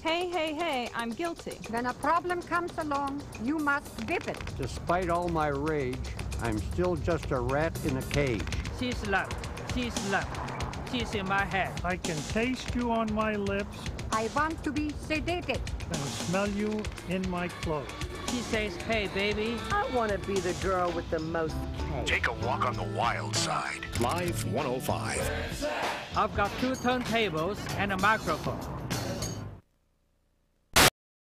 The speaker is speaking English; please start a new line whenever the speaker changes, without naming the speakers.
Hey, hey, hey, I'm guilty.
When a problem comes along, you must whip it.
Despite all my rage, I'm still just a rat in a cage.
She's left. She's left. She's in my head.
I can taste you on my lips
I want to be sedated.
and smell you in my clothes.
She says, hey, baby.
I want to be the girl with the most cake.
Take a walk on the wild side. Live 105.
I've got 2 turntables and a microphone.